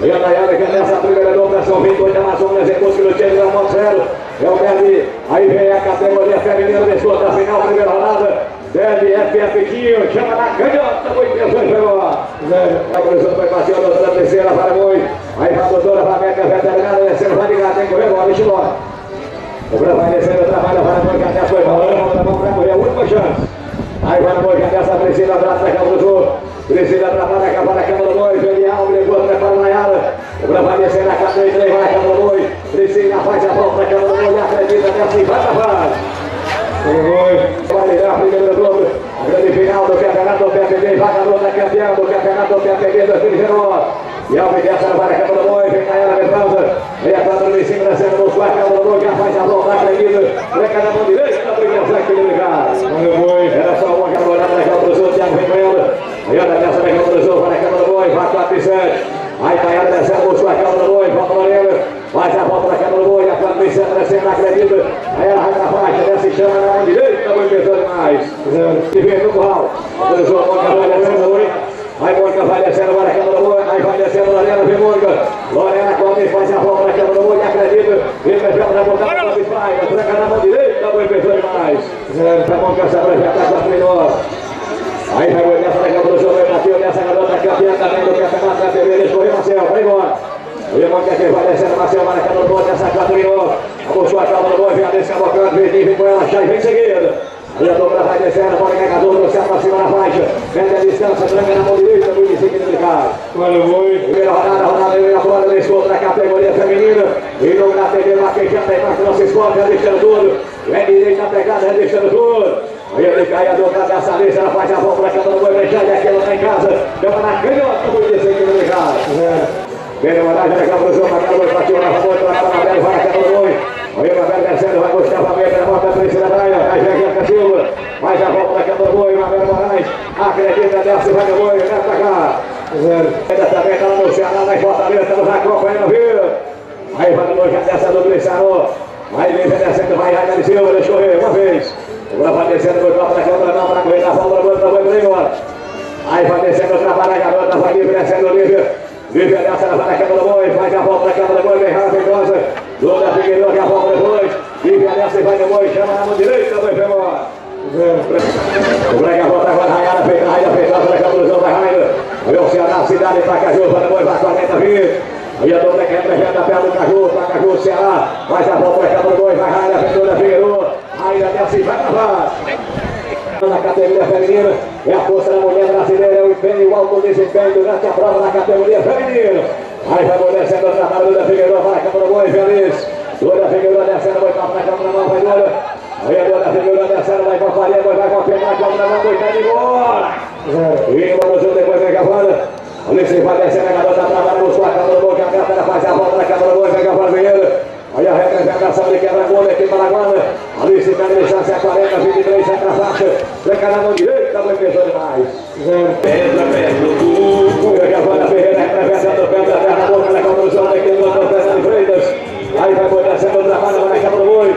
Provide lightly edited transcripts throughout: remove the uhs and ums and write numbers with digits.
E a Nayara que nessa primeira lotação, 28 Amazonas, em busca do time da 1-0. É o Deve, aí vem a categoria feminina, disputa a final, primeira rodada. Deve, FFquinho, chama na canhota, muito bem, pegou. A cruzou, foi passeando da terceira, para muito. Aí vai a doutora Fameca, veterana, descendo, vai ligar, tem que correr, bola, bicho logo. O Bruno vai descendo, trabalha, vai na boca dessa, foi valendo, volta a mão para correr, a última chance. Aí vai na boca dessa, Priscila atrás, para cá, cruzou. Priscila trabalha, acaba na câmara 2, vem Alves, levou, prepara a Nayara. O Bruno vai descendo, a câmara 3, vai na câmara 2. Priscila faz a volta, a câmara 2, acredita, desce e vai na fase. Vai ligar a primeira dupla, a grande final do campeonato do PFB, vagador da campeão do campeonato do PFB 2019. E Alves dessa vai na câmara 2, vem Nayara de pausa. Vem a 4 em cima, descendo no suave, câmara 2, já faz a volta, acredita. Breca na mão direita, na brigação aqui do ligado. Era só uma camarada na câmara 2, Thiago vem com ela. Aí anda dessa na câmara 2, vai na câmara 2, vai 4 e 7. Aí Nayara descendo no suave, câmara 2, volta Lorena. Faz a volta na câmara 2, a 4 e 7, descendo, acredita. Aí ela vai na faixa, desce e chama na mão direita, muito pesado demais. E vem no curral. Cruzou a Mônica, vai descendo, aí Mônica vai descendo, vai na câmara 2, aí vai descendo, Lorena, vem Mônica. Lorena come, faz a volta na câmara 2, acredita. Vem fechando na boca da Mônica, vai, tranca na mão direita, muito pesado demais. A Mônica se apresenta, 4 e 9. Aí vai o nessa da câmara 2, vai bateu nessa garota campeã também do campeonato da TV, escorreu Marcel, vai embora. O irmão que vai descendo, Marcel, vai na câmara 2, nessa 4 e 9. Abuçou a câmara 2, vem a descer, bocando, vem com ela, já e vem em seguida. Aí a dobra vai descendo, bola carregador, trouxe para cima na faixa. Mete a distância, tranca na mão direita, muito em seguida do cara. Primeira rodada, vem a bola, ele esconde na categoria feminina. E não na TV, vaquejando a imagem do nosso esporte, deixando tudo. Vem direita na pegada, deixando tudo. Aí ele cai a dobra dessa lista, ela faz a volta para a câmara 2, vem já, e aquela tá em casa. Deu na canhota, muito em seguida do cara. Vem a homenagem da câmara 2, para a câmara 2, bateu na rua, para a câmara 2, vai a câmara 2. Aí o Mabel descendo, vai buscar a Mabel, volta a Priscila Braga, aí vem aqui a Silva, faz a volta da câmara 2, Mabel Moraes, acredita, desce, vai no boi, vem pra cá. Ainda também tá lá no Ceará, na Fortaleza, nos acompanhando, viu? Aí vai no boi, já desce a dupla Sarô, aí vem descendo, vai Rainer Silva, deixou correr uma vez. Agora vai descendo, vai para a câmara, não, para correr na volta, vai embora. Aí vai descendo, trabalha a garota, vai livre, descendo, Lívia dessa, ela vai na câmara 2, faz a volta na câmara 2, vem Ravendosa. Lula Figueiredo, que a volta depois. Lívia dessa e vai depois, chama na mão direita, vai embora. O Brega volta agora, Raiara, feita, Raiara, feitosa, na câmara 2, vai Raiara. Aí o Ceará, cidade, para Caju, vai depois, vai 40, 20. Aí a dobra quebra, já da perna do Caju, para Caju, Ceará. Faz a volta na câmara 2, vai Raiara, feitosa, Figueiredo. Raiara dessa e vai travar. Na categoria feminina, é a força da mulher brasileira, é o empenho e o alto desempenho durante a prova na categoria feminina. Aí vai descendo o trabalho da Figueiredo, vai na câmara 2, feliz. Dona Figueiredo descendo, vai para a câmara 9, vai Dona. Aí a Dona Figueiredo descendo, vai para a farinha, vai com a pena, a câmara 9, vai cair embora. E o Brasil depois vem cavando. Alice vai descendo, a garota trabalha, buscou a câmara 2, a câmara faz a volta na câmara 2, vem cavando Figueiredo. Aí a representação de quebra-gol aqui para a Guarda. Alice pega a distância, 40, 23, sai para a faixa. Breca na mão direita, vai pesou demais. Entra perto do Giovana Ferreira, representando o pé da terra, boca na condução daqui do Professor de Freitas. Aí vai descendo o trabalho, vai na câmara 2.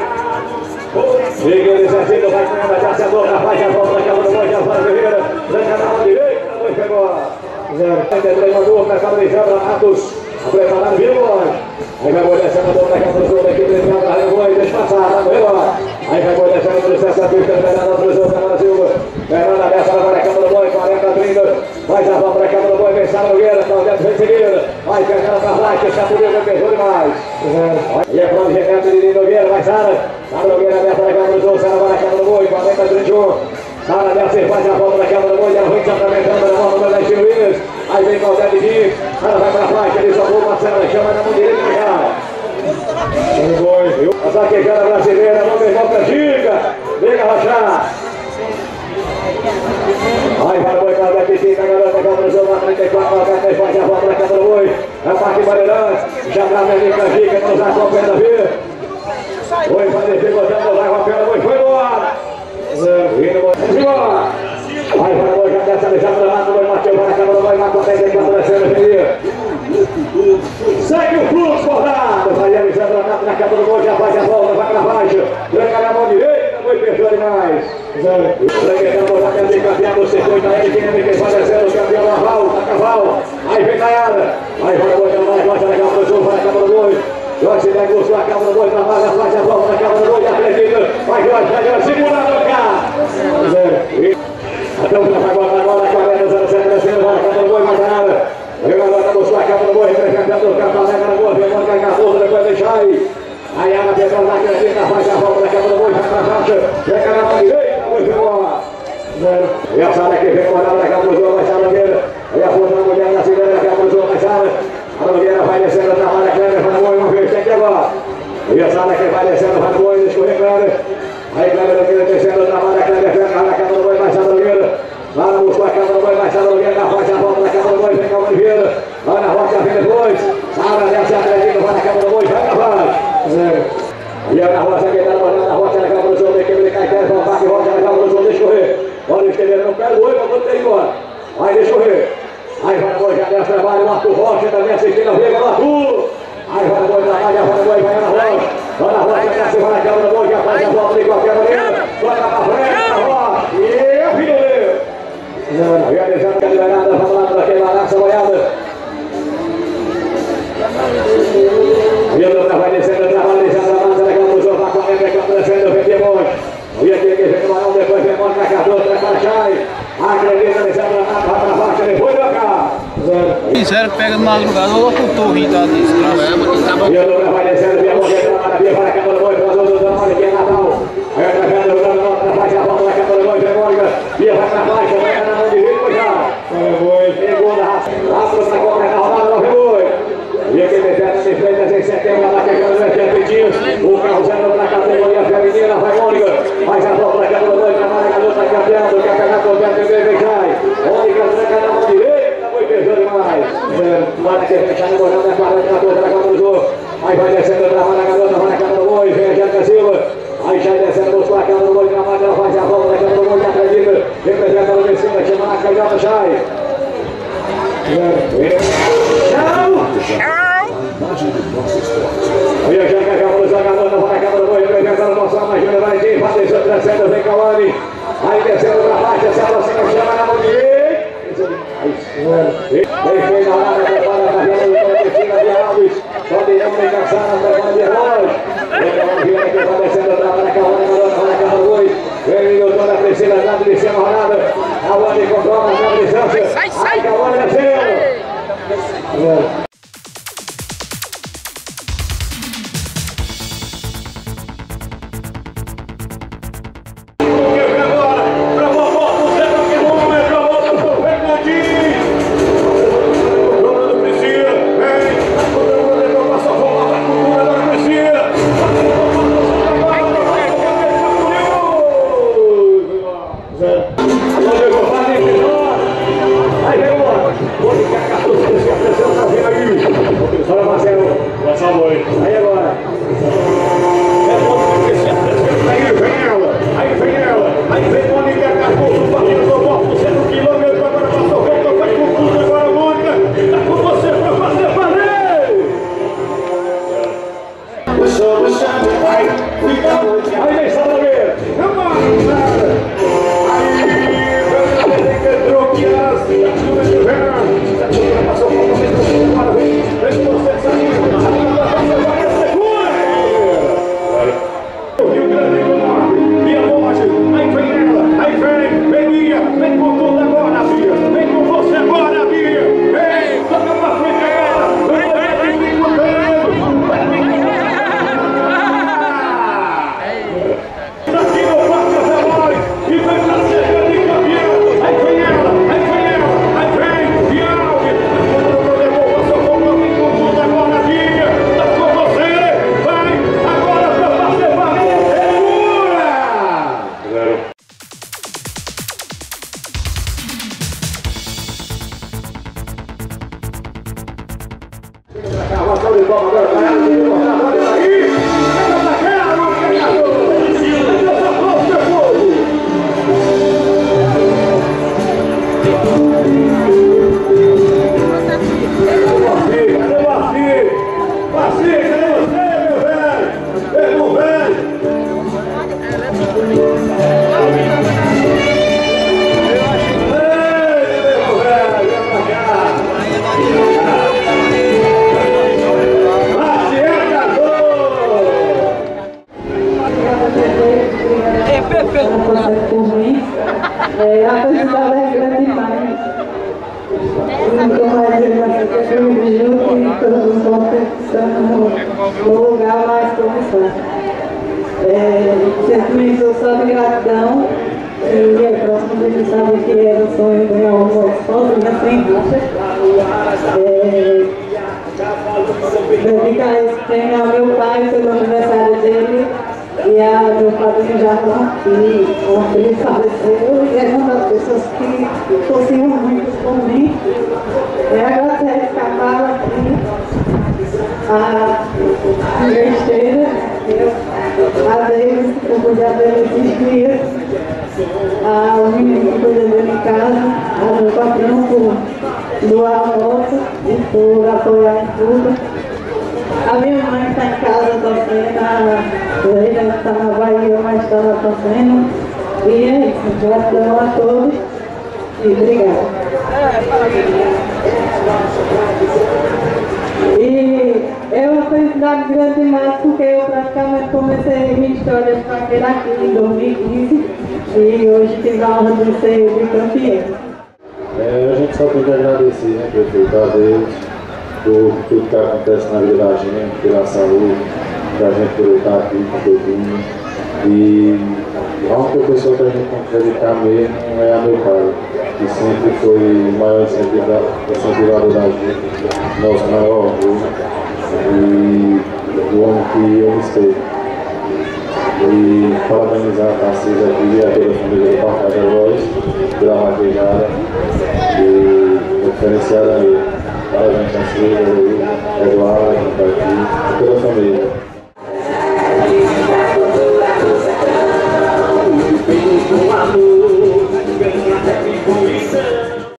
Fica exercendo, vai com ela, já se adora, faz a volta na câmara 2, Giovana Ferreira. Breca na mão direita, vai pegou. 33 mandou, mercado de Jabra Matos. Preparado, viu, boy? Aí vai descendo a dobra da câmara 2, aqui dentro da área, boy, deixa passar, vai embora. Aí vai descendo o processo da pista, Fernanda cruzou, Fernanda Silva. Fernanda dessa, vai na câmara 2, 40, 30. Faz a volta da câmara 2, vem Sara Nogueira, Claudete vem seguida. Vai Fernanda para baixo, essa bonita pesou demais. E é Flávio Renato de Nogueira, vai Sara. Sara Nogueira dessa na câmara 2, Sara vai na câmara 2, 40, 31. Sara dessa faz a volta da câmara 2, ela vem complementando na volta da Gil Williams. Aí vem Claudete Guim, ela vai para a faixa, ele salvou Marcela, chama na mão direita, cara. A saquejada brasileira, não tem volta giga, vem arrochar. Aí vai o boi para a Betinha, a garota, câmara 34, faz a volta da câmara 2. É o Parque Bandeirantes, já para a América Giga, nos acompanha a vir. Oi, vai descer, botando, vai com a perna, foi embora. Indo embora. Aí vai o boi, já desce, Alexandre Lado, vai Matheus, vai na câmara 2, vai com a 34, descendo, Felipe. Segue o fluxo, rodado. Vai Alexandre Lado na câmara 2, já faz a volta, vai para baixo. Tranca na mão direita, foi fechou demais. Tranqueirão, já quer ser campeão do circuito, aí quem vai descendo, o campeão naval, tá cavalo. Aí vem Nayara. Aí vai o boi, faixa da Câmara do Sul, vai a Câmara do Boi. Jorge vai buscar a Câmara do Boi, trabalha, faz a volta da Câmara do Boi, acredita. Vai Jorge, segurando cá. Então vai agora, 40-07, descendo, vai a Câmara do Boi, mais nada. O jogador vai buscar a Câmara do Boi, representando o Câmara da Boa, vem marcar Cardoso, depois deixa aí. Aí a Pedro vai acredita, faz a volta da Câmara do Boi, vai pra faixa, chega na mão direita, vai boa. E a Sara que vem correndo da Câmara do Boi, vai a Nogueira. Aí a força da mulher na cileira da Câmara do Boi, vai Sara. A Nogueira vai descendo, trabalha Cleber, vai no Boi, uma vez, tem que agora. E a Sara que vai descendo, vai no Boi, escorrer Cleber. Aí Cleber Nogueira descendo, trabalha Cleber, vem na Câmara do Boi, vai a Nogueira. Lá na busca a Câmara do Boi, vai a Nogueira, faz a volta da Câmara do Boi, vem Calma Oliveira. Vai na rocha, vem depois. Sara desce a acredita, vai na Câmara do Boi, vai na voz. E a rocha que está na rocha da Câmara do Sul, tem que ele cai perto, vai a rocha da Câmara do Sul, deixa correr. Olha o estender no pé do olho, mas quando tem embora. Aí deixa correr. Aí vai a Boi, já desce, trabalha o Arthur Rocha, também assistindo a briga do Arthur. Aí vai a Boi, trabalha, vai a Boi, vai na rocha. Vai na rocha, desce, vai na Câmara do Boi, já faz a volta de qualquer maneira. Toca pra frente, na rocha. E é filho dele. Realizando a liberada, vamos lá para aquela laça boiada. E o Doutor vai descendo, trabalha, deixando a massa da Câmara do Sul, vai com a Câmara descendo, vem Piemonte. E aquele que vem no Maior, depois vem Monte na Cardoso, vai para Chay. Acredita, descendo a massa, vai para baixo, depois vai cá. Fizeram que pega de madrugada, ou com o torrinho tá disso. E o Doutor vai descendo, Piemonte, trabalha, via para a Câmara do Boi, para o Doutor da Mole, que é Natal. Aí vai trazendo o Doutor da Mole, faz a volta da Câmara do Boi, vem Mônica. Via vai para baixo, vai na mão de Rico já. Segunda raça, na conta da rodada, não foi. E aqui defende de frente em setembro, lá pegando o Pedrinho. O carro zero para a categoria feminina, vai Mônica. Faz a volta da Câmara do Boi, trabalha a garota campeã do campeonato do Beto Cai. Mônica tranca na mão direita, foi pesado demais. Mônica fechando o botão da 40-14 da Câmara do Sul. Aí vai descendo, trabalha a garota, vai na Câmara do Boi, vem a Jéssica Silva. Aí sai descendo, busca a Câmara do Boi, trabalha, ela faz a volta da Câmara do Boi, acredita. Representa o de cima, chama na canhota, sai. E a Janca acabou do jogador, não vai na Câmara do Boi, representando o nosso mais júnior, vai de Patrícia, descendo, vem Cauane. Aí descendo para baixo, essa aproxima, chama na mão direita. Ele fez a hora, prepara a carreira do Cristina de Alves. Só de Emre Cassana, prepara de Arroz. Vem a Viana que vai descendo, trabalha na Cauane, vai na Câmara do Boi. Vem o doutor da Priscila, dando de cima a rodada. Cauane controla a distância. Aí Cauane descendo. ela consegue por mim. A felicidade é grande demais. Nunca mais ele vai ser feliz junto e todo mundo pensando no lugar mais começar. Sentimento só de gratidão. E a próxima vez sabe que era o sonho de almoço sozinha, sem dúvida. Dedicar esse prêmio ao meu pai pelo aniversário dele e a meu padrinho Jardim, que ontem ele faleceu e é uma das pessoas que torciam muito por mim. Agradecer a escapar aqui a besteira, a Deus, por cuidar dele esses dias, ao menino que cuida dele em casa, ao meu patrão por doar a moto e por apoiar em tudo. A minha mãe está em casa torcendo, ele está na Bahia, mas está lá torcendo. E é isso, gratidão a todos e obrigado. E é uma felicidade grande demais porque eu praticamente comecei minha história de carreira aqui em 2015 e hoje tive a honra de ser bicampeã. A gente só tem que agradecer, né, prefeito, a Deus, por tudo que acontece na vida da gente, pela saúde, da gente poder estar aqui com o Pedrinho. E a única pessoa que a gente tem que acreditar mesmo é a meu pai, que sempre foi o maior incentivador da gente, nosso maior orgulho e o homem que eu me espelho. E parabenizar a Tarcísio aqui e a toda a família do Parque da Voz pela vaquejada e diferenciada aí. Parabéns, Tarcísio, Eduardo, aqui, e toda a família.